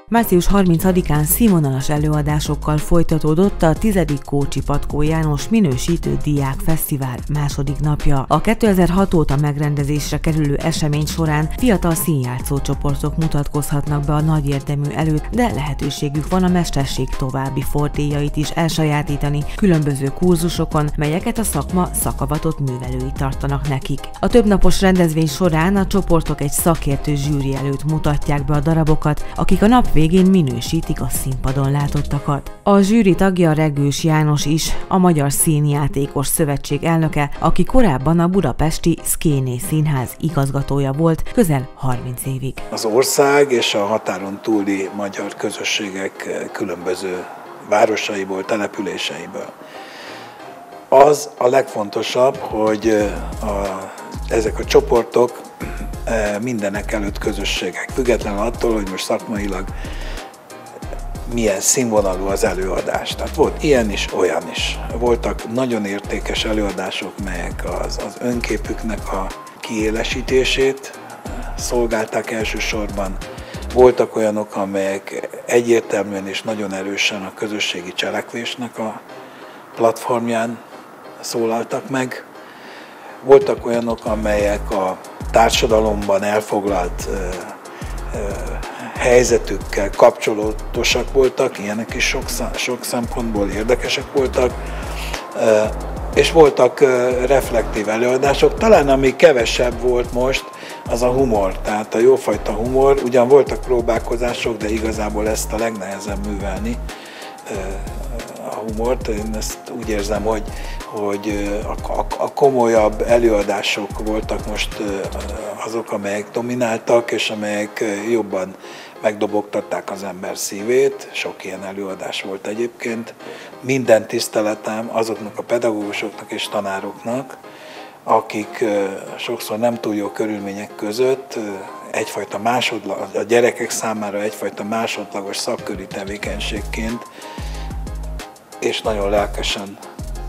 Március 30-án színvonalas előadásokkal folytatódott a 10. Kócsi Patkó János Minősítő Diák Fesztivál második napja. A 2006 óta megrendezésre kerülő esemény során fiatal színjátszó csoportok mutatkozhatnak be a nagy érdemű előtt, de lehetőségük van a mesterség további fordíjait is elsajátítani különböző kurzusokon, melyeket a szakma szakavatott művelői tartanak nekik. A többnapos rendezvény során a csoportok egy szakértő zsűri előtt mutatják be a darabokat, akik a nap végén minősítik a színpadon látottakat. A zsűri tagja Regős János is, a Magyar Színjátékos Szövetség elnöke, aki korábban a budapesti Szkéné Színház igazgatója volt közel 30 évig. Az ország és a határon túli magyar közösségek különböző városaiból, településeiből. Az a legfontosabb, hogy ezek a csoportok mindenek előtt közösségek, függetlenül attól, hogy most szakmailag milyen színvonalú az előadás. Tehát volt ilyen is, olyan is. Voltak nagyon értékes előadások, melyek az önképüknek a kiélesítését szolgálták elsősorban. Voltak olyanok, amelyek egyértelműen és nagyon erősen a közösségi cselekvésnek a platformján szólaltak meg. Voltak olyanok, amelyek a társadalomban elfoglalt helyzetükkel kapcsolatosak voltak, ilyenek is sok szempontból érdekesek voltak, és voltak reflektív előadások. Talán ami kevesebb volt most, az a humor, tehát a jófajta humor. Ugyan voltak próbálkozások, de igazából ezt a legnehezebb művelni, a humort. Én ezt úgy érzem, hogy a komolyabb előadások voltak most azok, amelyek domináltak, és amelyek jobban megdobogtatták az ember szívét. Sok ilyen előadás volt egyébként. Minden tiszteletem azoknak a pedagógusoknak és tanároknak, akik sokszor nem túl jó körülmények között a gyerekek számára egyfajta másodlagos szakköri tevékenységként, és nagyon lelkesen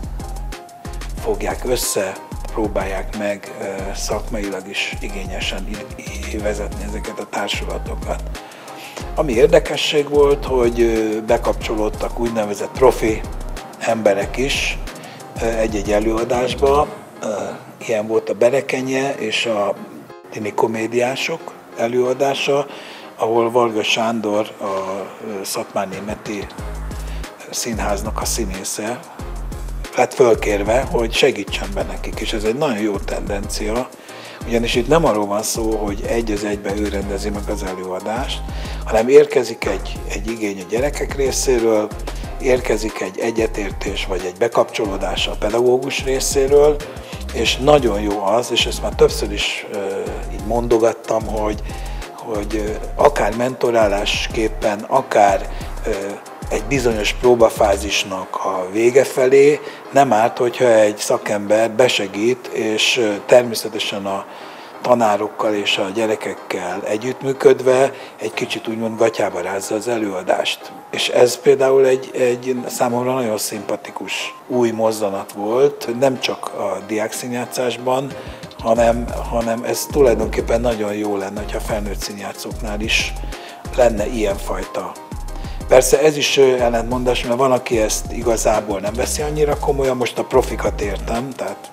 fogják össze, próbálják meg szakmailag is igényesen vezetni ezeket a társulatokat. Ami érdekesség volt, hogy bekapcsolódtak úgynevezett profi emberek is egy-egy előadásba. Ilyen volt a Berekenye és a Tini Komédiások előadása, ahol Varga Sándor, a Szatmárnémeti Színháznak a színésze lett fölkérve, hogy segítsen be nekik, és ez egy nagyon jó tendencia, ugyanis itt nem arról van szó, hogy egy az egybe ő rendezi meg az előadást, hanem érkezik egy igény a gyerekek részéről, érkezik egy egyetértés vagy egy bekapcsolódás a pedagógus részéről, és nagyon jó az, és ezt már többször is így mondogattam, hogy akár mentorálásképpen, akár egy bizonyos próbafázisnak a vége felé nem árt, hogyha egy szakember besegít, és természetesen a tanárokkal és a gyerekekkel együttműködve egy kicsit úgymond gatyába rázza az előadást. És ez például egy számomra nagyon szimpatikus új mozzanat volt, nem csak a diákszínjátszásban, hanem ez tulajdonképpen nagyon jó lenne, hogyha felnőtt színjátszóknál is lenne ilyenfajta. Persze ez is ellentmondás, mert van, aki ezt igazából nem veszi annyira komolyan, most a profikat értem, tehát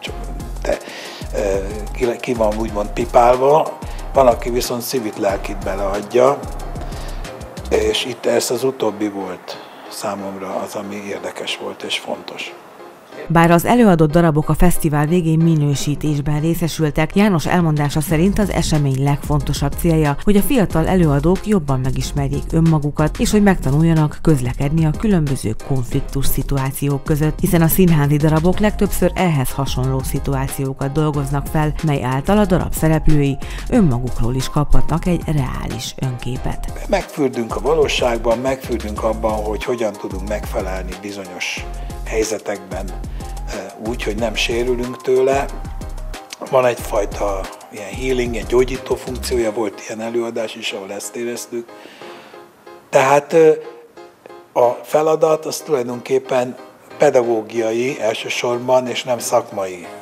ki van úgymond pipálva, van, aki viszont szívit, lelkit beleadja, és itt ez az utóbbi volt számomra az, ami érdekes volt és fontos. Bár az előadott darabok a fesztivál végén minősítésben részesültek, János elmondása szerint az esemény legfontosabb célja, hogy a fiatal előadók jobban megismerjék önmagukat, és hogy megtanuljanak közlekedni a különböző konfliktus szituációk között, hiszen a színházi darabok legtöbbször ehhez hasonló szituációkat dolgoznak fel, mely által a darab szereplői önmagukról is kaphatnak egy reális önképet. Megfürdünk a valóságban, megfürdünk abban, hogy hogyan tudunk megfelelni bizonyos helyzetekben úgy, hogy nem sérülünk tőle. Van egyfajta ilyen healing, egy gyógyító funkciója, volt ilyen előadás is, ahol ezt éreztük. Tehát a feladat az tulajdonképpen pedagógiai elsősorban, és nem szakmai.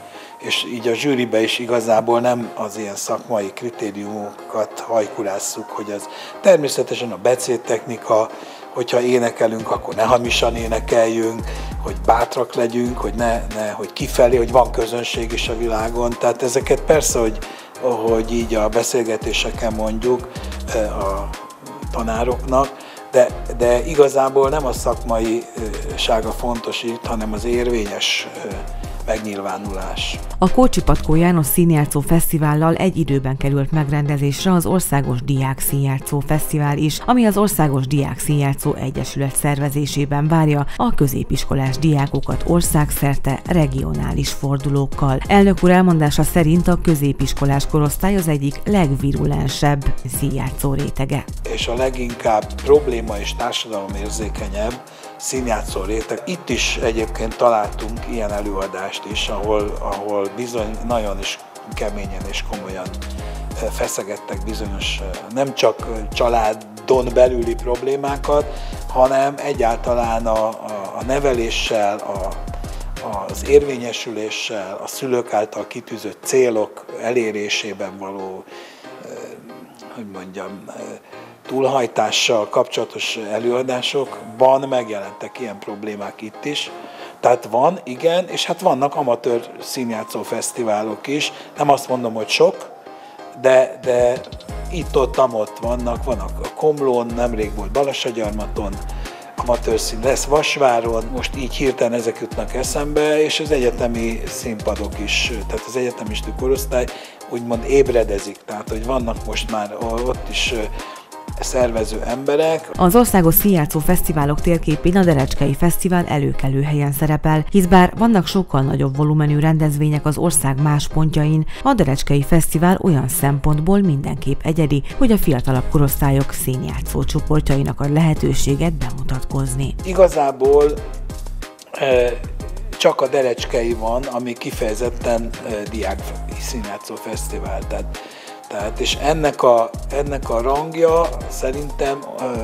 és így a zsűribe is igazából nem az ilyen szakmai kritériumokat hajkurásszuk, hogy az természetesen a becéttechnika, hogyha énekelünk, akkor ne hamisan énekeljünk, hogy bátrak legyünk, hogy kifelé, hogy van közönség is a világon. Tehát ezeket persze, hogy így a beszélgetéseken mondjuk a tanároknak, de igazából nem a szakmaisága fontos itt, hanem az érvényes megnyilvánulás. A Kócsi Patkó János Színjátszó Fesztivállal egy időben került megrendezésre az Országos Diák Színjátszó Fesztivál is, ami az Országos Diák Színjátszó Egyesület szervezésében várja a középiskolás diákokat országszerte regionális fordulókkal. Elnök úr elmondása szerint a középiskolás korosztály az egyik legvirulensebb színjátszó rétege. És a leginkább probléma és társadalomérzékenyebb színjátszó réteg. Itt is egyébként találtunk ilyen előadást is, ahol bizony nagyon is keményen és komolyan feszegettek bizonyos nem csak családon belüli problémákat, hanem egyáltalán a neveléssel, az érvényesüléssel, a szülők által kitűzött célok elérésében való, túlhajtással kapcsolatos előadásokban megjelentek ilyen problémák itt is. Tehát van, igen, és hát vannak amatőr színjátszó fesztiválok is. Nem azt mondom, hogy sok, de itt-ott vannak a Komlón, nemrég volt Balassagyarmaton, amatőr szín lesz Vasváron, most így hirtelen ezek jutnak eszembe, és az egyetemi színpadok is, tehát az egyetemistű korosztály úgymond ébredezik, tehát hogy vannak most már ott is szervező emberek. Az Országos Színjátszó Fesztiválok térképén a Derecskei Fesztivál előkelő helyen szerepel, hisz bár vannak sokkal nagyobb volumenű rendezvények az ország más pontjain, a Derecskei Fesztivál olyan szempontból mindenképp egyedi, hogy a fiatalabb korosztályok színjátszó csoportjainak ad lehetőséget bemutatkozni. Igazából csak a Derecskei van, ami kifejezetten diák színjátszó fesztivál. Tehát, és ennek a rangja szerintem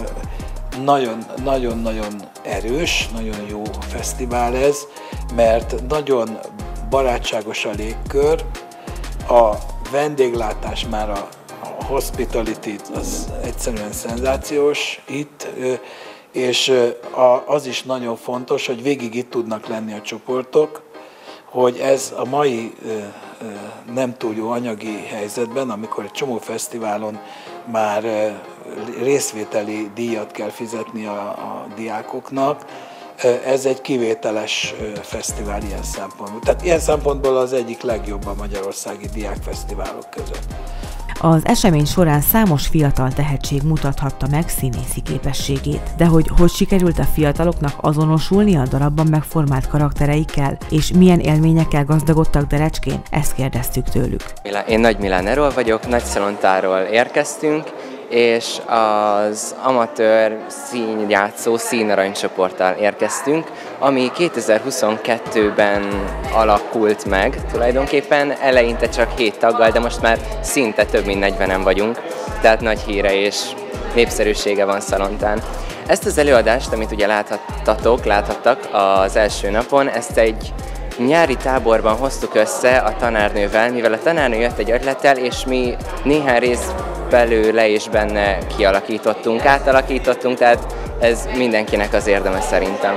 nagyon-nagyon erős, nagyon jó fesztivál ez, mert nagyon barátságos a légkör, a vendéglátás már a hospitality az egyszerűen szenzációs itt, és az is nagyon fontos, hogy végig itt tudnak lenni a csoportok, hogy ez a mai nem túl jó anyagi helyzetben, amikor egy csomó fesztiválon már részvételi díjat kell fizetni a diákoknak, ez egy kivételes fesztivál ilyen szempontból. Tehát ilyen szempontból az egyik legjobb a magyarországi diákfesztiválok között. Az esemény során számos fiatal tehetség mutathatta meg színészi képességét. De hogy sikerült a fiataloknak azonosulni a darabban megformált karaktereikkel, és milyen élményekkel gazdagodtak Derecskén, ezt kérdeztük tőlük. Én Nagy Milán Erol vagyok, Nagyszalontáról érkeztünk, és az amatőr színjátszó színaranycsoporttal érkeztünk, ami 2022-ben alakult meg tulajdonképpen, eleinte csak 7 taggal, de most már szinte több mint 40-en vagyunk, tehát nagy híre és népszerűsége van Szalontán. Ezt az előadást, amit ugye láthattak az első napon, ezt egy nyári táborban hoztuk össze a tanárnővel, mivel a tanárnő jött egy ötlettel, és mi néhány rész belőle és benne átalakítottunk, tehát ez mindenkinek az érdeme szerintem.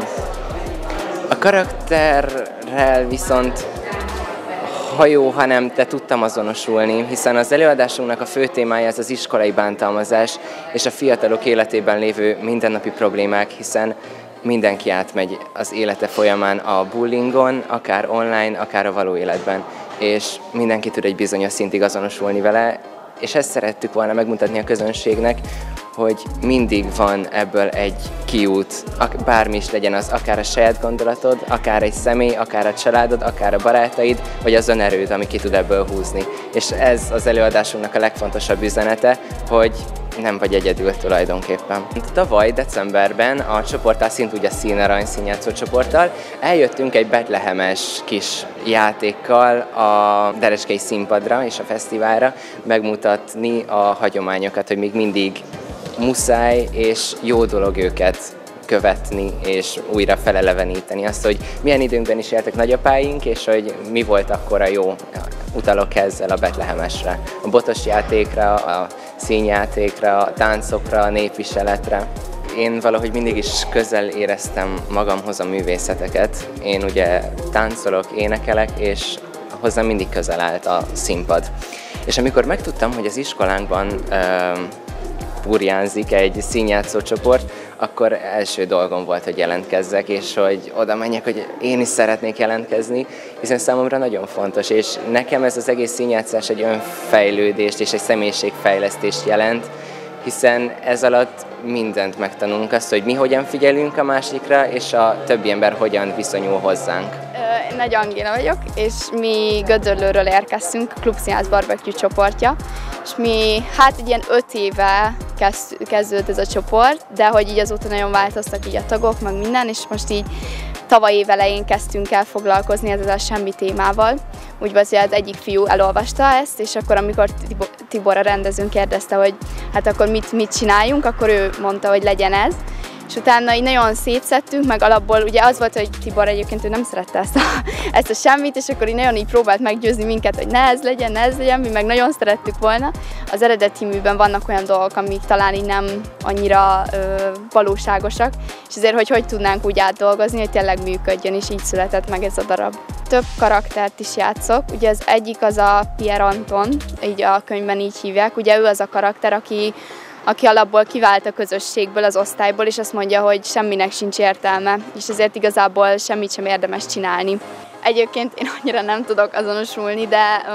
A karakterrel viszont, ha jó, ha nem, de tudtam azonosulni, hiszen az előadásunknak a fő témája ez az iskolai bántalmazás és a fiatalok életében lévő mindennapi problémák, hiszen mindenki átmegy az élete folyamán a bullyingon, akár online, akár a való életben, és mindenki tud egy bizonyos szintig azonosulni vele, és ezt szerettük volna megmutatni a közönségnek, hogy mindig van ebből egy kiút, bármi is legyen az, akár a saját gondolatod, akár egy személy, akár a családod, akár a barátaid, vagy az önerőd, ami ki tud ebből húzni. És ez az előadásunknak a legfontosabb üzenete, hogy nem vagy egyedül tulajdonképpen. Tavaly decemberben a csoporttal, szintúgy a Színarany színjátszó csoporttal eljöttünk egy betlehemes kis játékkal a Derecskei színpadra és a fesztiválra megmutatni a hagyományokat, hogy még mindig muszáj és jó dolog őket követni és újra feleleveníteni azt, hogy milyen időnkben is éltek nagyapáink, és hogy mi volt akkor a jó. Utalok ezzel a betlehemesre, a botos játékra, a színjátékra, a táncokra, a népviseletre. Én valahogy mindig is közel éreztem magamhoz a művészeteket. Én ugye táncolok, énekelek, és hozzám mindig közel állt a színpad. És amikor megtudtam, hogy az iskolánkban burjánzik egy színjátszó csoport, akkor első dolgom volt, hogy jelentkezzek, és hogy oda menjek, hogy én is szeretnék jelentkezni, hiszen számomra nagyon fontos, és nekem ez az egész színjátszás egy önfejlődést és egy személyiségfejlesztést jelent, hiszen ez alatt mindent megtanulunk, azt, hogy mi hogyan figyelünk a másikra, és a többi ember hogyan viszonyul hozzánk. Én Nagy Angéla vagyok, és mi Gödöllőről érkeztünk, a Klub Színház Barbecue csoportja, és mi hát egy ilyen 5 éve kezdődött ez a csoport, de hogy így azóta nagyon változtak így a tagok, meg minden, és most így tavaly év elején kezdtünk el foglalkozni ezzel a semmi témával. Úgy volt, hogy az egyik fiú elolvasta ezt, és akkor amikor Tibor a rendezőnk kérdezte, hogy hát akkor mit csináljunk, akkor ő mondta, hogy legyen ez. És utána így nagyon szétszedtünk, meg alapból ugye az volt, hogy Tibor egyébként ő nem szerette ezt a semmit, és akkor így nagyon így próbált meggyőzni minket, hogy ne ez legyen, mi meg nagyon szerettük volna. Az eredeti műben vannak olyan dolgok, amik talán így nem annyira valóságosak, és azért, hogy tudnánk úgy átdolgozni, hogy tényleg működjön, és így született meg ez a darab. Több karaktert is játszok, ugye az egyik az a Pierre Anton, így a könyvben így hívják, ugye ő az a karakter, aki alapból kivált a közösségből, az osztályból, és azt mondja, hogy semminek sincs értelme, és ezért igazából semmit sem érdemes csinálni. Egyébként én annyira nem tudok azonosulni,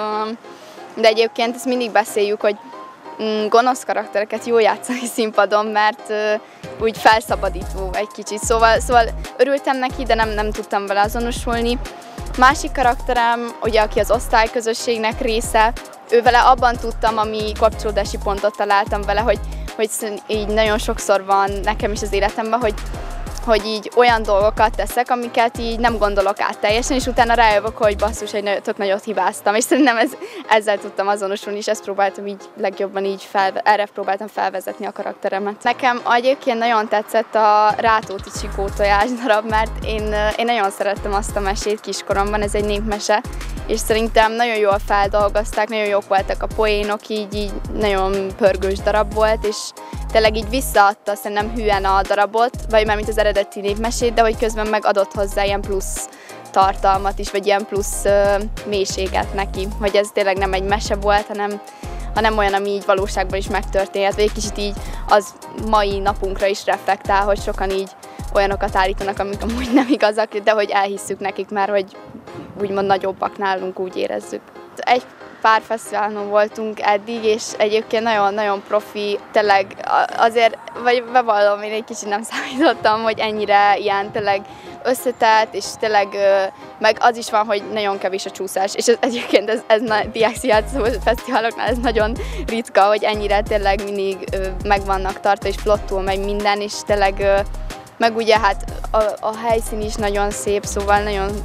de egyébként ezt mindig beszéljük, hogy gonosz karaktereket jó játszani színpadon, mert úgy felszabadító egy kicsit. Szóval örültem neki, de nem tudtam vele azonosulni. Másik karakterem, ugye, aki az osztályközösségnek része, ővele abban tudtam, ami kapcsolódási pontot találtam vele, hogy így nagyon sokszor van nekem is az életemben, hogy így olyan dolgokat teszek, amiket így nem gondolok át teljesen, és utána rájövök, hogy basszus, egy tök nagyot hibáztam, és szerintem ezzel tudtam azonosulni, és ezt próbáltam így legjobban így erre próbáltam felvezetni a karakteremet. Nekem egyébként nagyon tetszett a Rátóti Csikó tojás darab, mert én nagyon szerettem azt a mesét kiskoromban, ez egy népmese, és szerintem nagyon jól feldolgozták, nagyon jók voltak a poénok, így nagyon pörgős darab volt, és tényleg így visszaadta szerintem hűen a darabot, vagy már mint az eredeti népmesét, de hogy közben meg adott hozzá ilyen plusz tartalmat is, vagy ilyen plusz mélységet neki, hogy ez tényleg nem egy mese volt, hanem olyan, ami így valóságban is megtörténhet, vagy egy kicsit így az mai napunkra is reflektál, hogy sokan így olyanokat állítanak, amik amúgy nem igazak, de hogy elhisszük nekik már, hogy úgymond nagyobbak nálunk, úgy érezzük. Egy pár fesztiválon voltunk eddig, és egyébként nagyon-nagyon profi, tényleg azért, vagy bevallom, én egy kicsit nem számítottam, hogy ennyire ilyen tényleg összetett, és tényleg meg az is van, hogy nagyon kevés a csúszás, és egyébként ez diákszínjátszó fesztiváloknál ez nagyon ritka, hogy ennyire tényleg mindig meg vannak tartva, és flottul megy minden, és tényleg meg ugye hát a helyszín is nagyon szép, szóval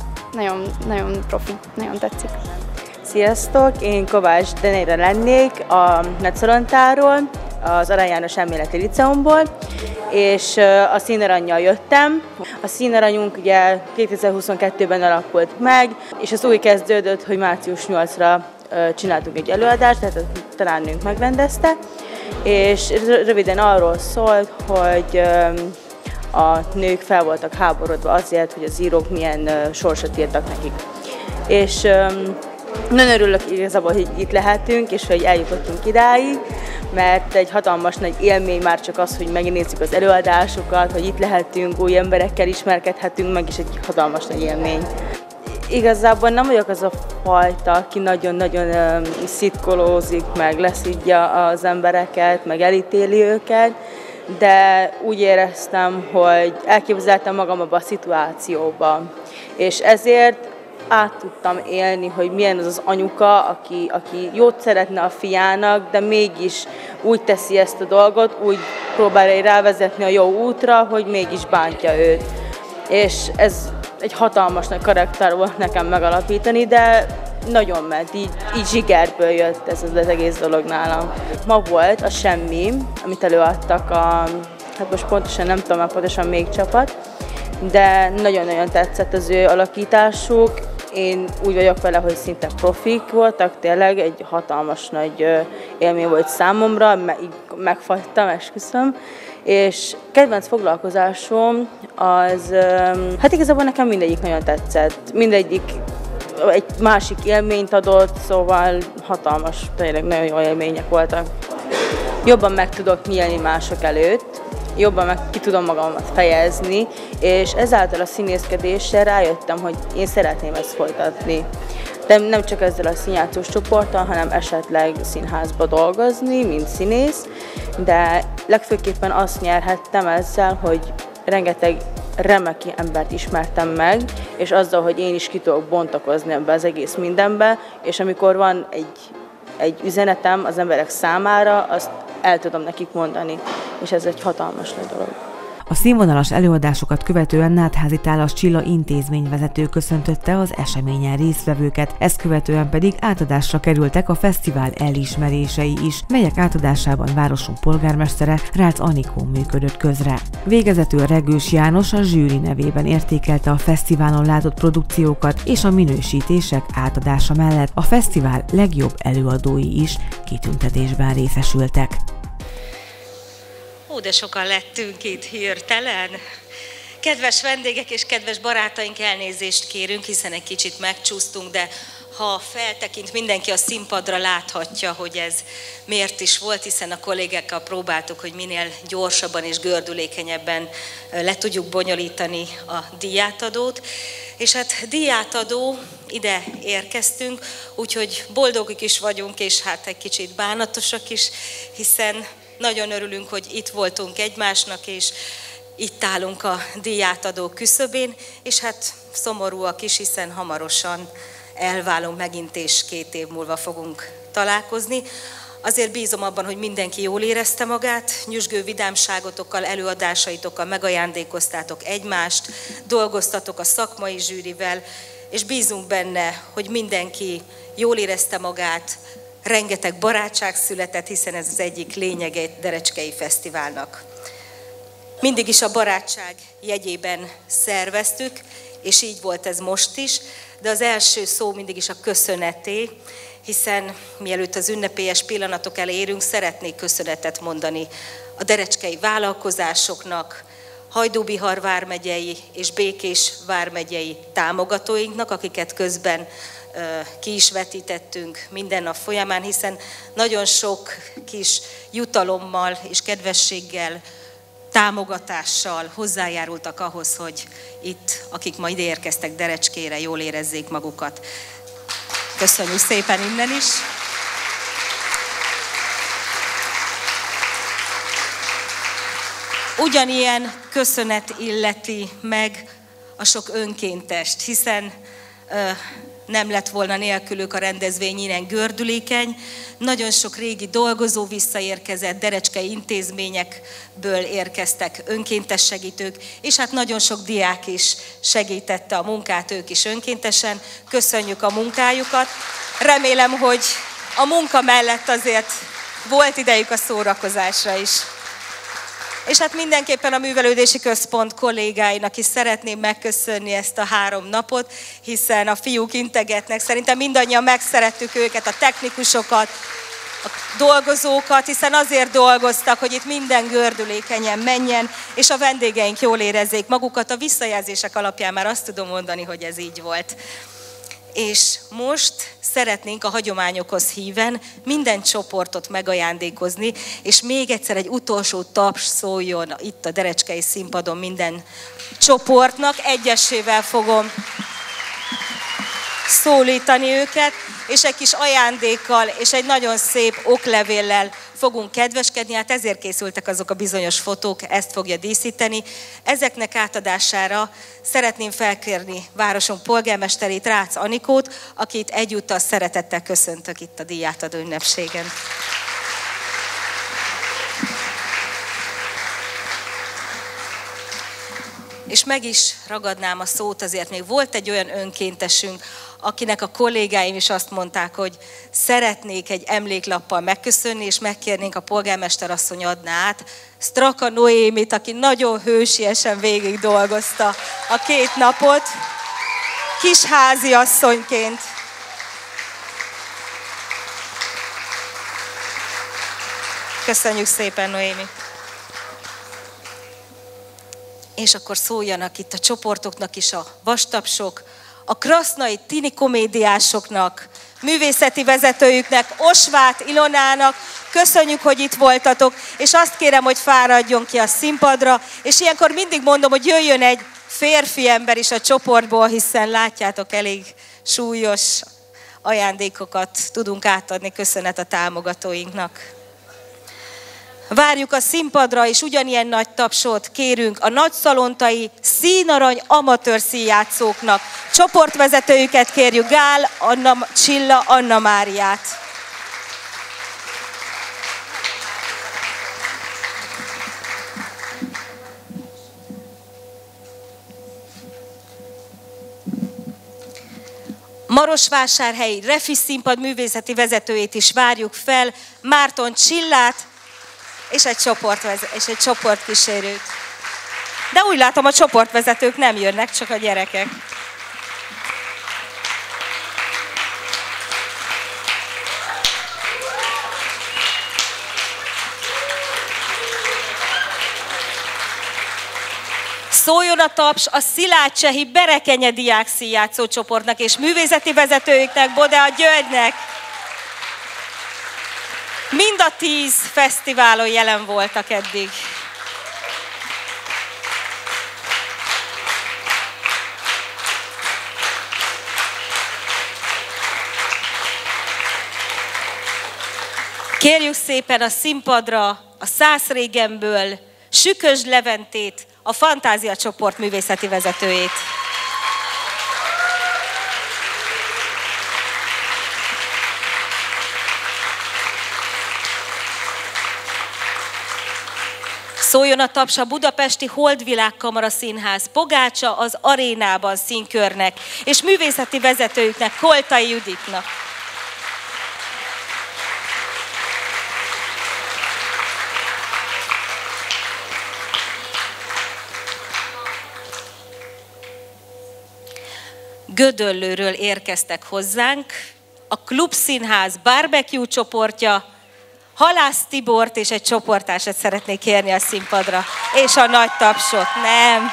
nagyon profi, nagyon tetszik. Sziasztok! Én Kovács Denéra lennék a Nagyszalontáról, az Arany János Elméleti Liceumból, és a Színarannnyal jöttem. A Színaranyunk ugye 2022-ben alakult meg, és az úgy kezdődött, hogy március 8-ra csináltunk egy előadást, tehát a tanárnőnk megrendezte, és röviden arról szólt, hogy a nők fel voltak háborodva azért, hogy az írók milyen sorsot írtak nekik. És nagyon örülök igazából, hogy itt lehetünk, és hogy eljutottunk idáig, mert egy hatalmas nagy élmény már csak az, hogy megnézzük az előadásokat, hogy itt lehetünk, új emberekkel ismerkedhetünk meg, és egy hatalmas nagy élmény. Igazából nem vagyok az a fajta, aki nagyon-nagyon szitkolózik, meg leszidja az embereket, meg elítéli őket, de úgy éreztem, hogy elképzeltem magam abba a szituációba, és ezért át tudtam élni, hogy milyen az anyuka, aki jót szeretne a fiának, de mégis úgy teszi ezt a dolgot, úgy próbálja rávezetni a jó útra, hogy mégis bántja őt. És ez egy hatalmas nagy karakter volt nekem megalapítani, de nagyon ment, így zsigerből jött ez az egész dolog nálam. Ma volt a Semmi, amit előadtak a hát most pontosan nem tudom már pontosan melyik csapat, de nagyon-nagyon tetszett az ő alakításuk. Én úgy vagyok vele, hogy szinte profik voltak, tényleg egy hatalmas nagy élmény volt számomra, így megfagytam, esküszöm. És kedvenc foglalkozásom az, hát igazából nekem mindegyik nagyon tetszett, mindegyik egy másik élményt adott, szóval hatalmas, tényleg nagyon jó élmények voltak. Jobban meg tudok nyílni mások előtt, jobban meg ki tudom magamat fejezni, és ezáltal a színészkedéssel rájöttem, hogy én szeretném ezt folytatni. De nem csak ezzel a színjátszós csoporttal, hanem esetleg színházba dolgozni, mint színész, de legfőképpen azt nyerhettem ezzel, hogy rengeteg remek embert ismertem meg, és azzal, hogy én is ki tudok bontakozni ebbe az egész mindenbe, és amikor van egy üzenetem az emberek számára, azt el tudom nekik mondani, és ez egy hatalmas nagy dolog. A színvonalas előadásokat követően Nátházi Tálas Csilla intézményvezető köszöntötte az eseményen résztvevőket, ezt követően pedig átadásra kerültek a fesztivál elismerései is, melyek átadásában városunk polgármestere Rácz Anikó működött közre. Végezetül Regős János a zsűri nevében értékelte a fesztiválon látott produkciókat, és a minősítések átadása mellett a fesztivál legjobb előadói is kitüntetésben részesültek. Ó, de sokan lettünk itt hirtelen. Kedves vendégek és kedves barátaink, elnézést kérünk, hiszen egy kicsit megcsúsztunk, de ha feltekint mindenki a színpadra, láthatja, hogy ez miért is volt, hiszen a kollégákkal próbáltuk, hogy minél gyorsabban és gördülékenyebben le tudjuk bonyolítani a díjátadót. És hát díjátadó, ide érkeztünk, úgyhogy boldogok is vagyunk, és hát egy kicsit bánatosak is, hiszen nagyon örülünk, hogy itt voltunk egymásnak, és itt állunk a díjátadó küszöbén, és hát szomorúak is, hiszen hamarosan elválunk megint, és 2 év múlva fogunk találkozni. Azért bízom abban, hogy mindenki jól érezte magát, nyüzsgő vidámságotokkal, előadásaitokkal megajándékoztátok egymást, dolgoztatok a szakmai zsűrivel, és bízunk benne, hogy mindenki jól érezte magát, rengeteg barátság született, hiszen ez az egyik lényege egy Derecskei Fesztiválnak. Mindig is a barátság jegyében szerveztük, és így volt ez most is, de az első szó mindig is a köszöneté, hiszen mielőtt az ünnepélyes pillanatok elé érünk, szeretnék köszönetet mondani a derecskei vállalkozásoknak, Hajdú-Bihar vármegyei és Békés vármegyei támogatóinknak, akiket közben ki is vetítettünk minden nap folyamán, hiszen nagyon sok kis jutalommal és kedvességgel, támogatással hozzájárultak ahhoz, hogy itt, akik ma ide érkeztek Derecskére, jól érezzék magukat. Köszönjük szépen innen is! Ugyanilyen köszönet illeti meg a sok önkéntest, hiszen nem lett volna nélkülük a rendezvény ilyen gördülékeny. Nagyon sok régi dolgozó visszaérkezett, derecskei intézményekből érkeztek önkéntes segítők, és hát nagyon sok diák is segítette a munkát, ők is önkéntesen. Köszönjük a munkájukat. Remélem, hogy a munka mellett azért volt idejük a szórakozásra is. És hát mindenképpen a Művelődési Központ kollégáinak is szeretném megköszönni ezt a 3 napot, hiszen a fiúk integetnek, szerintem mindannyian megszerettük őket, a technikusokat, a dolgozókat, hiszen azért dolgoztak, hogy itt minden gördülékenyen menjen, és a vendégeink jól érezzék magukat. A visszajelzések alapján már azt tudom mondani, hogy ez így volt. És most szeretnénk a hagyományokhoz híven minden csoportot megajándékozni, és még egyszer egy utolsó taps szóljon itt a derecskei színpadon minden csoportnak. Egyesével fogom szólítani őket, és egy kis ajándékkal és egy nagyon szép oklevéllel fogunk kedveskedni, hát ezért készültek azok a bizonyos fotók, ezt fogja díszíteni. Ezeknek átadására szeretném felkérni városunk polgármesterét, Rácz Anikót, akit egyúttal szeretettel köszöntök itt a díjátadó ünnepségen. És meg is ragadnám a szót, azért még volt egy olyan önkéntesünk, akinek a kollégáim is azt mondták, hogy szeretnék egy emléklappal megköszönni, és megkérnénk a polgármester asszony adná át Straka Noémit, aki nagyon hősiesen végig dolgozta a 2 napot, kis háziasszonyként. Köszönjük szépen, Noémi! És akkor szóljanak itt a csoportoknak is a vastapsok, a krasznai tini komédiásoknak, művészeti vezetőjüknek, Osvát Ilonának, köszönjük, hogy itt voltatok, és azt kérem, hogy fáradjon ki a színpadra, és ilyenkor mindig mondom, hogy jöjjön egy férfi ember is a csoportból, hiszen látjátok, elég súlyos ajándékokat tudunk átadni, köszönet a támogatóinknak. Várjuk a színpadra, és ugyanilyen nagy tapsot kérünk a nagyszalontai színarany amatőr színjátszóknak. Csoportvezetőjüket kérjük, Gál, Csilla, Anna Máriát. Marosvásárhelyi Refi színpad művészeti vezetőjét is várjuk fel, Márton Csillát, és egy csoportkísérőt. De úgy látom, a csoportvezetők nem jönnek, csak a gyerekek. Szóljon a taps a szilágycsehi Berekenye diákszínjátszó csoportnak és művészeti vezetőjüknek, Bodea Györgynek. Mind a 10 fesztiválon jelen voltak eddig. Kérjük szépen a színpadra a Szászrégenből Sükös Leventét, a Fantázia csoport művészeti vezetőjét. Szóljon a taps a budapesti Holdvilág Kamara Színház, Pogácsa az Arénában színkörnek, és művészeti vezetőjüknek, Koltai Juditnak. Gödöllőről érkeztek hozzánk a Klubszínház barbecue csoportja, Halász Tibort és egy csoporttársat szeretnék kérni a színpadra. És a nagy tapsot, nem.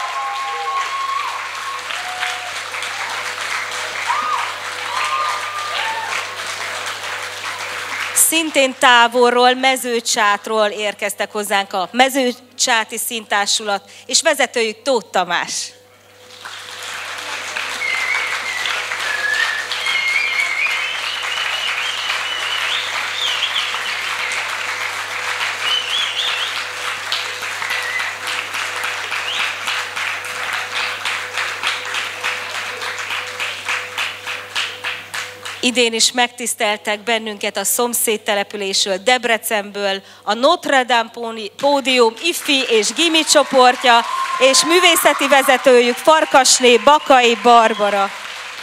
Szintén távolról, Mezőcsátról érkeztek hozzánk a Mezőcsáti Színtársulat, és vezetőjük Tóth Tamás. Idén is megtiszteltek bennünket a szomszéd településről, Debrecenből, a Notre Dame Pódium ifi és gimi csoportja, és művészeti vezetőjük Farkasné Bakai Barbara.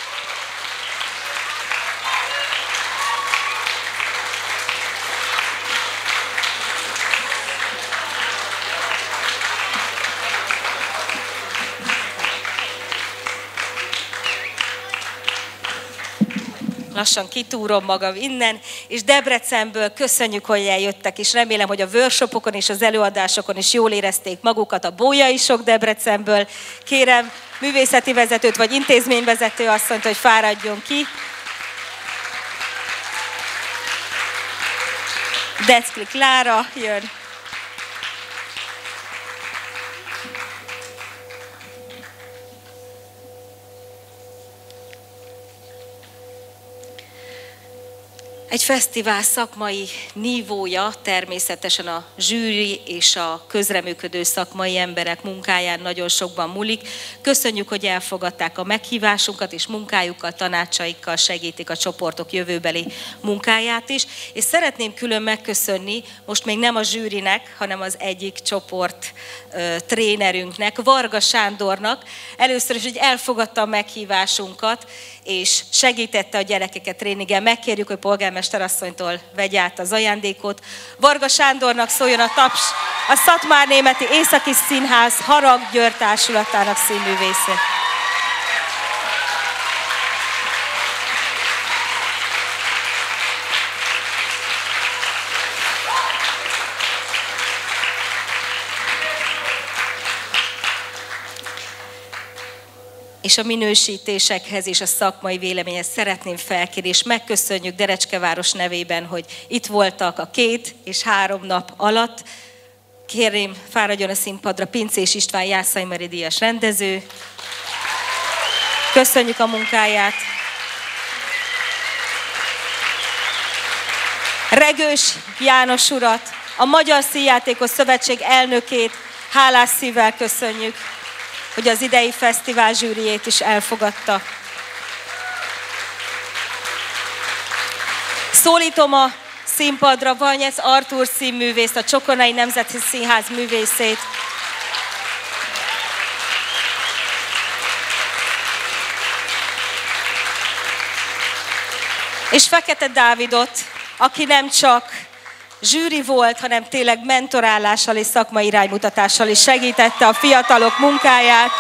Lassan kitúrom magam innen, és Debrecenből köszönjük, hogy eljöttek, és remélem, hogy a workshopokon és az előadásokon is jól érezték magukat a Bolyai-sok Debrecenből. Kérem művészeti vezetőt vagy intézményvezető asszonyt, hogy fáradjon ki. Deckli Klára jön. Egy fesztivál szakmai nívója természetesen a zsűri és a közreműködő szakmai emberek munkáján nagyon sokban múlik. Köszönjük, hogy elfogadták a meghívásunkat, és munkájukkal, tanácsaikkal segítik a csoportok jövőbeli munkáját is. És szeretném külön megköszönni, most még nem a zsűrinek, hanem az egyik csoport trénerünknek, Varga Sándornak. Először is, hogy elfogadta a meghívásunkat, és segítette a gyerekeket tréningen. Megkérjük, hogy polgármester asszonytól vegye át az ajándékot. Varga Sándornak szóljon a taps a Szatmárnémeti Északi Színház Harag György Társulatának színművésze. És a minősítésekhez és a szakmai véleményhez szeretném felkérni, és megköszönjük Derecskeváros nevében, hogy itt voltak a 2 és 3 nap alatt. Kérném, fáradjon a színpadra Pincés István Jászai Mari díjas rendező. Köszönjük a munkáját. Regős János urat, a Magyar Színjátékos Szövetség elnökét hálás szívvel köszönjük, hogy az idei fesztivál zsűriét is elfogadta. Szólítom a színpadra Vanyec Artúr színművészt, a Csokonai Nemzeti Színház művészét. És Fekete Dávidot, aki nem csak zsűri volt, hanem tényleg mentorálással és szakmai iránymutatással is segítette a fiatalok munkáját.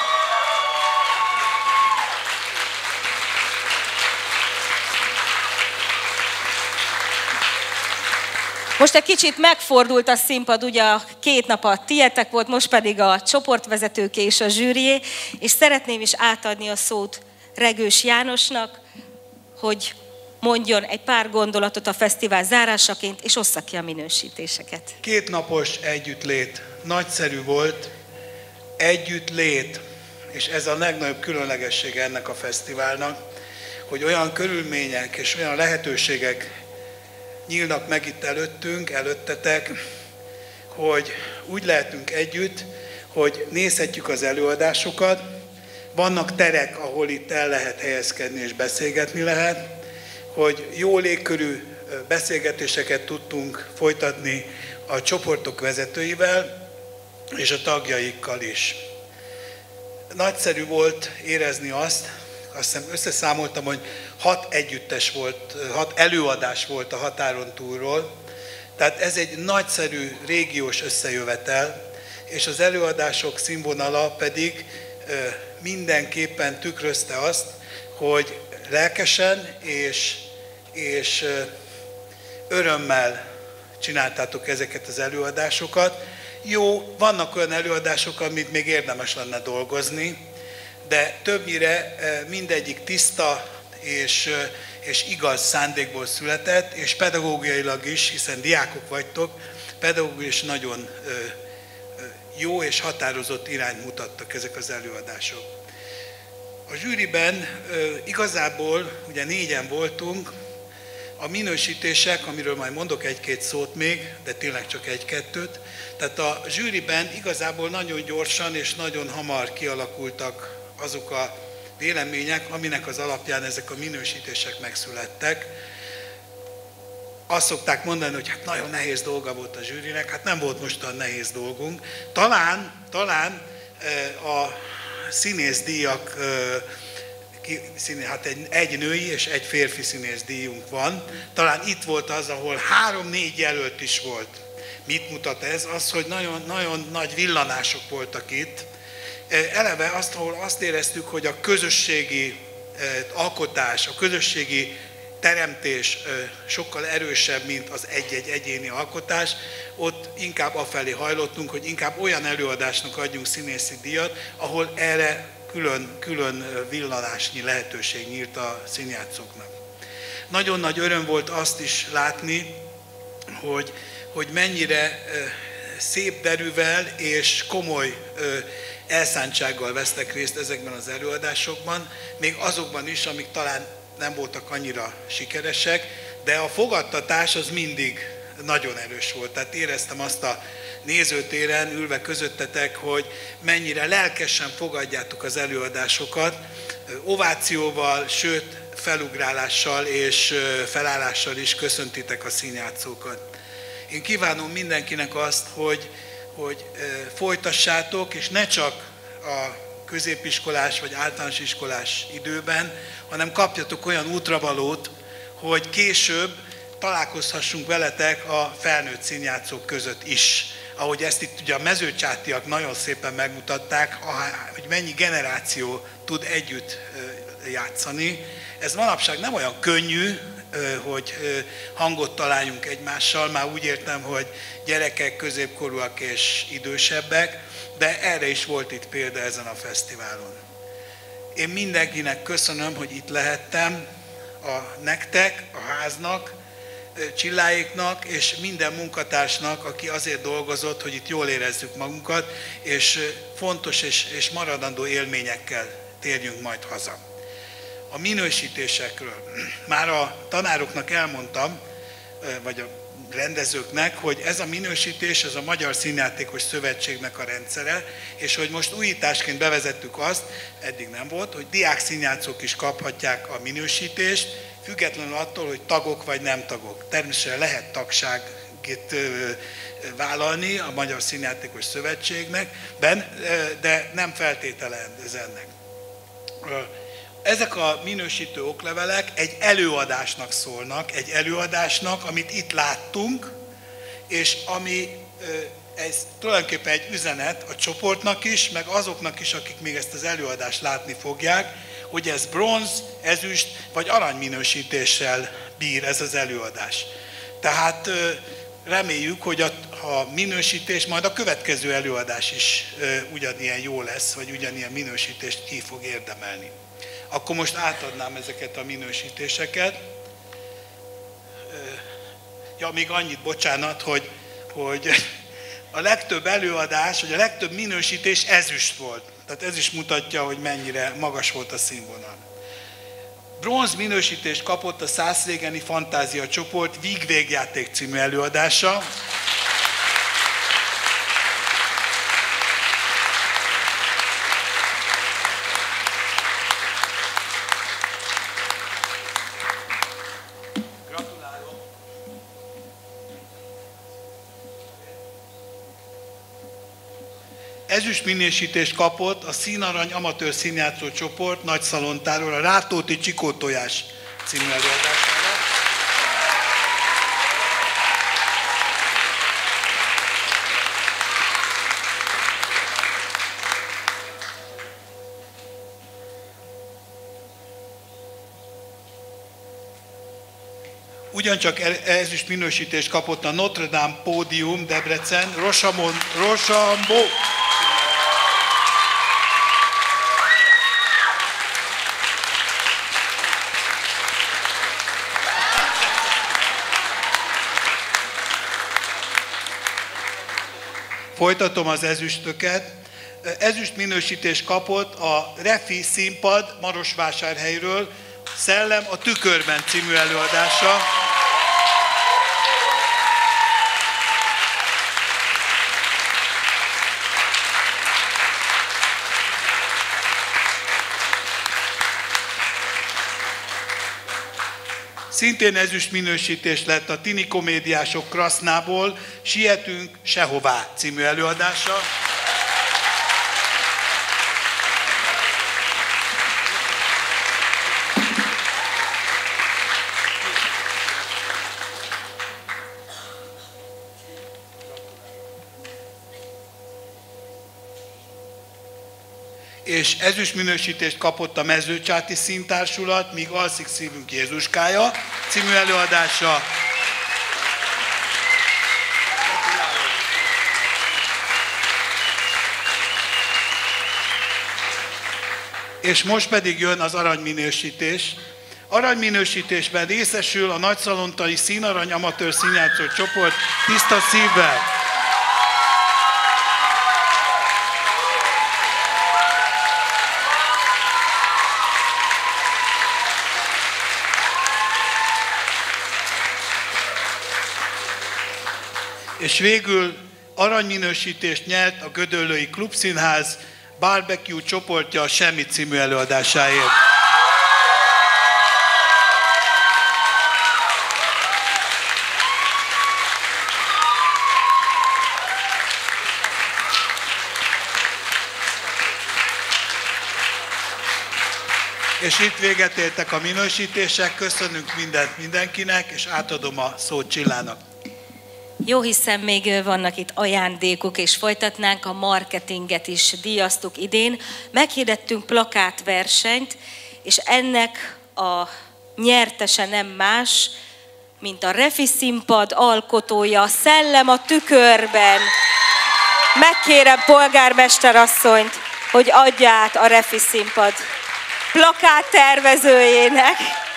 Most egy kicsit megfordult a színpad, ugye a 2 nap a tietek volt, most pedig a csoportvezetőké és a zsűrié, és szeretném is átadni a szót Regős Jánosnak, hogy mondjon egy pár gondolatot a fesztivál zárásaként, és ossza ki a minősítéseket. 2 napos együttlét. Nagyszerű volt. Együttlét. És ez a legnagyobb különlegessége ennek a fesztiválnak, hogy olyan körülmények és olyan lehetőségek nyílnak meg itt előttetek, hogy úgy lehetünk együtt, hogy nézhetjük az előadásokat, vannak terek, ahol itt el lehet helyezkedni és beszélgetni lehet, hogy jó légkörű beszélgetéseket tudtunk folytatni a csoportok vezetőivel és a tagjaikkal is. Nagyszerű volt érezni azt hiszem összeszámoltam, hogy 6 előadás volt a határon túlról, tehát ez egy nagyszerű régiós összejövetel, és az előadások színvonala pedig mindenképpen tükrözte azt, hogy lelkesen és örömmel csináltátok ezeket az előadásokat. Jó, vannak olyan előadások, amit még érdemes lenne dolgozni, de többnyire mindegyik tiszta és igaz szándékból született, és pedagógiailag is, hiszen diákok vagytok, pedagógiailag is nagyon jó és határozott irányt mutattak ezek az előadások. A zsűriben igazából ugye 4-en voltunk, a minősítések, amiről majd mondok egy-két szót még, de tényleg csak 1-2-t, tehát a zsűriben igazából nagyon gyorsan és nagyon hamar kialakultak azok a vélemények, aminek az alapján ezek a minősítések megszülettek. Azt szokták mondani, hogy hát nagyon nehéz dolga volt a zsűrinek, hát nem volt mostan nehéz dolgunk. Talán a színészdíjak, hát egy női és egy férfi színészdíjunk van. Talán itt volt az, ahol 3-4 jelölt is volt. Mit mutat ez? Az, hogy nagyon, nagyon nagy villanások voltak itt. Eleve ahol azt éreztük, hogy a közösségi alkotás, a közösségi teremtés sokkal erősebb, mint az egy-egy egyéni alkotás, ott inkább afelé hajlottunk, hogy inkább olyan előadásnak adjunk színészi díjat, ahol erre külön villanásnyi lehetőség nyílt a színjátszóknak. Nagyon nagy öröm volt azt is látni, hogy mennyire szép derűvel és komoly elszántsággal vesztek részt ezekben az előadásokban, még azokban is, amik talán nem voltak annyira sikeresek, de a fogadtatás az mindig nagyon erős volt. Tehát éreztem azt a nézőtéren ülve közöttetek, hogy mennyire lelkesen fogadjátok az előadásokat, ovációval, sőt felugrálással és felállással is köszöntitek a színjátszókat. Én kívánom mindenkinek azt, hogy folytassátok, és ne csak a középiskolás vagy általános iskolás időben, hanem kapjatok olyan útravalót, hogy később találkozhassunk veletek a felnőtt színjátszók között is. Ahogy ezt itt ugye a mezőcsátiak nagyon szépen megmutatták, hogy mennyi generáció tud együtt játszani. Ez manapság nem olyan könnyű, hogy hangot találjunk egymással, már úgy értem, hogy gyerekek, középkorúak és idősebbek, de erre is volt itt példa ezen a fesztiválon. Én mindenkinek köszönöm, hogy itt lehettem, nektek, a háznak, Csilláéknak és minden munkatársnak, aki azért dolgozott, hogy itt jól érezzük magunkat, és fontos és maradandó élményekkel térjünk majd haza. A minősítésekről. Már a tanároknak elmondtam, vagy a rendezőknek, hogy ez a minősítés, ez a Magyar Színjátékos Szövetségnek a rendszere, és hogy most újításként bevezettük azt, eddig nem volt, hogy diákszínjátszók is kaphatják a minősítést, függetlenül attól, hogy tagok vagy nem tagok. Természetesen lehet tagságot vállalni a Magyar Színjátékos Szövetségnek, de nem feltétele ez ennek. Ezek a minősítő oklevelek egy előadásnak szólnak, egy előadásnak, amit itt láttunk, és ez tulajdonképpen egy üzenet a csoportnak is, meg azoknak is, akik még ezt az előadást látni fogják, hogy ez bronz, ezüst vagy arany minősítéssel bír ez az előadás. Tehát reméljük, hogy a minősítés, majd a következő előadás is ugyanilyen jó lesz, vagy ugyanilyen minősítést ki fog érdemelni. Akkor most átadnám ezeket a minősítéseket. Ja, még annyit, bocsánat, hogy a legtöbb előadás, vagy a legtöbb minősítés ezüst volt. Tehát ez is mutatja, hogy mennyire magas volt a színvonal. Bronz minősítést kapott a Szászrégeni Fantázia csoport Víg-végjáték című előadása. Ezüst minősítést kapott a Színarany amatőr színjátszó csoport Nagyszalontáról a Rátóti Csikótojás című előadására. Ugyancsak ezüst minősítést kapott a Notre Dame Pódium Debrecen, Rochambeau. Folytatom az ezüstöket. Ezüst minősítést kapott a Refi Színpad Marosvásárhelyről, Szellem a tükörben című előadása. Szintén ezüst minősítés lett a Tini komédiások Krasznából Sietünk sehová című előadása. És ezüst minősítést kapott a Mezőcsáti Színtársulat, Míg alszik szívünk Jézuskája című előadása. És most pedig jön az aranyminősítés. Aranyminősítésben részesül a nagyszalontai Színarany amatőr színjátszó csoport tiszta szívvel. és végül aranyminősítést nyert a Gödöllői Klubszínház Barbecue csoportja a Semmi című előadásáért. És itt véget értek a minősítések, köszönünk mindent mindenkinek, és átadom a szót Csillának. Jó, hiszen még vannak itt ajándékok, és folytatnánk, a marketinget is díjaztuk idén. Meghirdettünk plakátversenyt, és ennek a nyertese nem más, mint a Refi színpad alkotója, a Szellem a tükörben. Megkérem polgármester asszonyt, hogy adja át a Refi színpad plakáttervezőjének.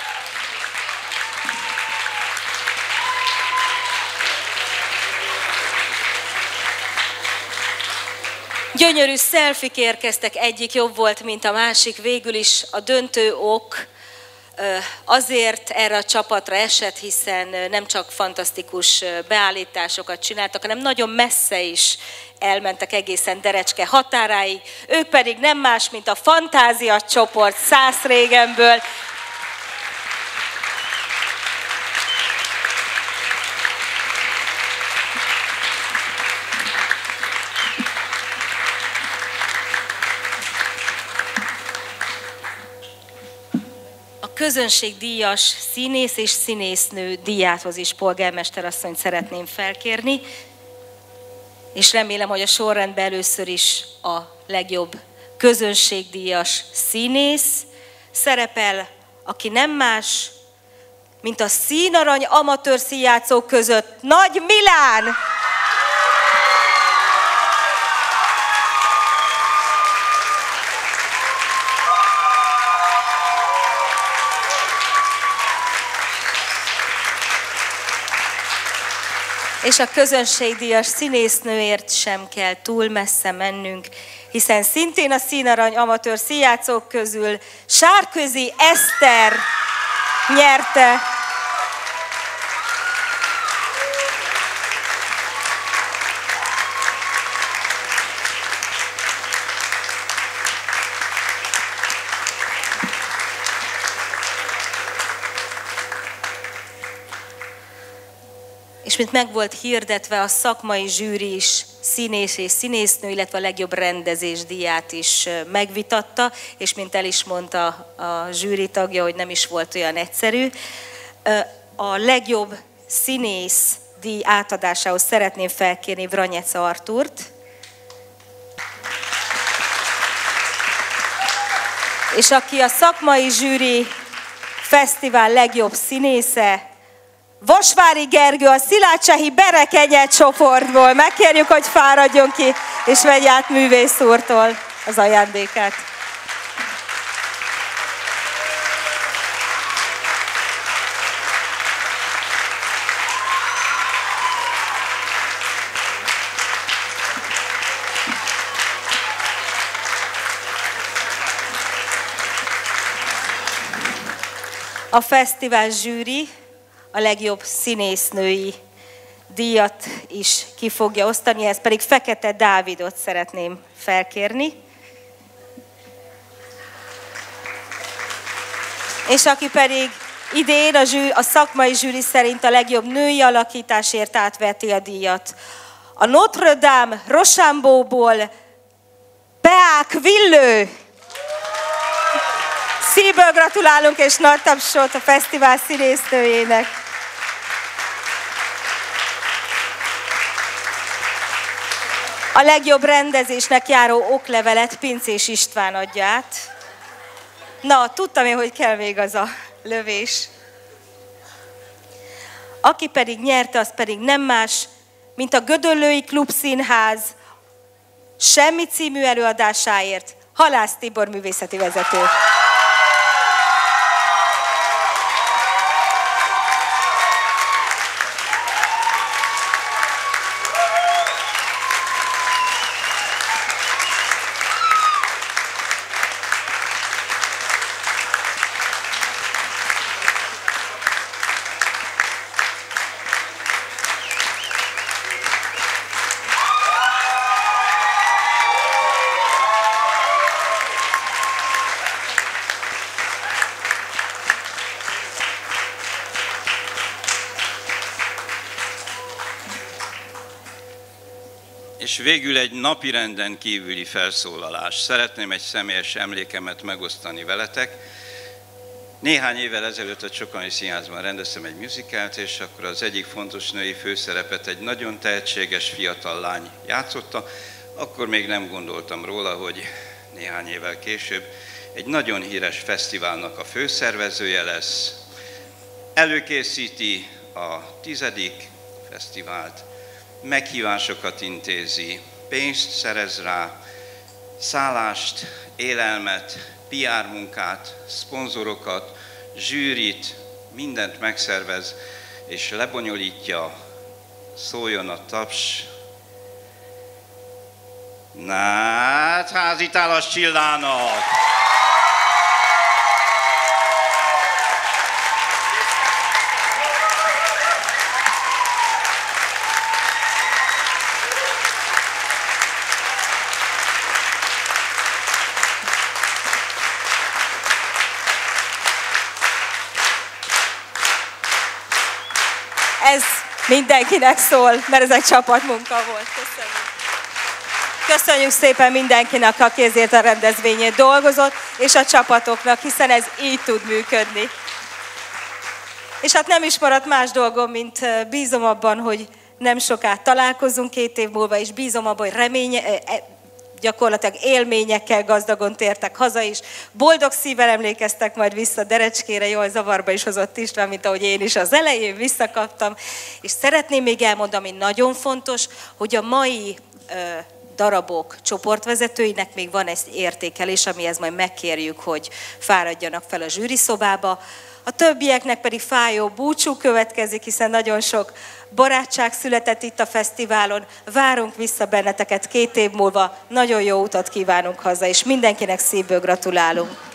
Gyönyörű szelfik érkeztek, egyik jobb volt, mint a másik. Végül is a döntő ok azért erre a csapatra esett, hiszen nem csak fantasztikus beállításokat csináltak, hanem nagyon messze is elmentek egészen Derecske határáig. Ők pedig nem más, mint a Fantázia csoport Szászrégenből. Közönségdíjas színész és színésznő díjához is polgármesterasszonyt szeretném felkérni, és remélem, hogy a sorrendben először is a legjobb közönségdíjas színész szerepel, aki nem más, mint a színarany amatőr színjátszók között Nagy Milán! És a közönségdíjas színésznőért sem kell túl messze mennünk, hiszen szintén a színarany amatőr színjátszók közül Sárközi Eszter nyerte és mint meg volt hirdetve, a szakmai zsűri is színész és színésznő, illetve a legjobb rendezés díját is megvitatta, és mint el is mondta a zsűri tagja, hogy nem is volt olyan egyszerű. A legjobb színész díj átadásához szeretném felkérni Vranyec Artúrt, és aki a szakmai zsűri fesztivál legjobb színésze, Vasvári Gergő a Szilágysáhi Berekenye csoportból. Megkérjük, hogy fáradjon ki, és vegye át művész úrtól az ajándékát. A fesztivál zsűri a legjobb színésznői díjat is ki fogja osztani, ez pedig Fekete Dávidot szeretném felkérni. És aki pedig idén a szakmai zsűri szerint a legjobb női alakításért átveti a díjat. A Notre Dame Rochambeauból Peák Villő. Szívből gratulálunk, és nagy tapsot a fesztivál színésznőjének. A legjobb rendezésnek járó oklevelet Pincés István adja át. Na, tudtam én, hogy kell még az a lövés. Aki pedig nyerte, az pedig nem más, mint a Gödöllői Klubszínház Semmi című előadásáért Halász Tibor művészeti vezető. És végül egy napirenden kívüli felszólalás. Szeretném egy személyes emlékemet megosztani veletek. Néhány évvel ezelőtt a Csokani Színházban rendeztem egy musicalt, és akkor az egyik fontos női főszerepet egy nagyon tehetséges fiatal lány játszotta. Akkor még nem gondoltam róla, hogy néhány évvel később egy nagyon híres fesztiválnak a főszervezője lesz. Előkészíti a 10. fesztivált, meghívásokat intézi, pénzt szerez rá, szállást, élelmet, PR munkát, szponzorokat, zsűrit, mindent megszervez és lebonyolítja. Szóljon a taps. Nád Tálas Csillának! Ez mindenkinek szól, mert ez egy csapatmunka volt. Köszönjük. Köszönjük szépen mindenkinek, aki ezért a rendezvényét dolgozott, és a csapatoknak, hiszen ez így tud működni. És hát nem is maradt más dolgom, mint bízom abban, hogy nem soká találkozunk 2 év múlva, és bízom abban, hogy gyakorlatilag élményekkel gazdagon tértek haza is. Boldog szívvel emlékeztek majd vissza Derecskére, jól zavarba is hozott István, mint ahogy én is az elején visszakaptam. És szeretném még elmondani, ami nagyon fontos, hogy a mai darabok csoportvezetőinek még van egy értékelés, amihez majd megkérjük, hogy fáradjanak fel a zsűriszobába. A többieknek pedig fájó búcsú következik, hiszen nagyon sok barátság született itt a fesztiválon. Várunk vissza benneteket 2 év múlva, nagyon jó utat kívánunk haza, és mindenkinek szívből gratulálunk.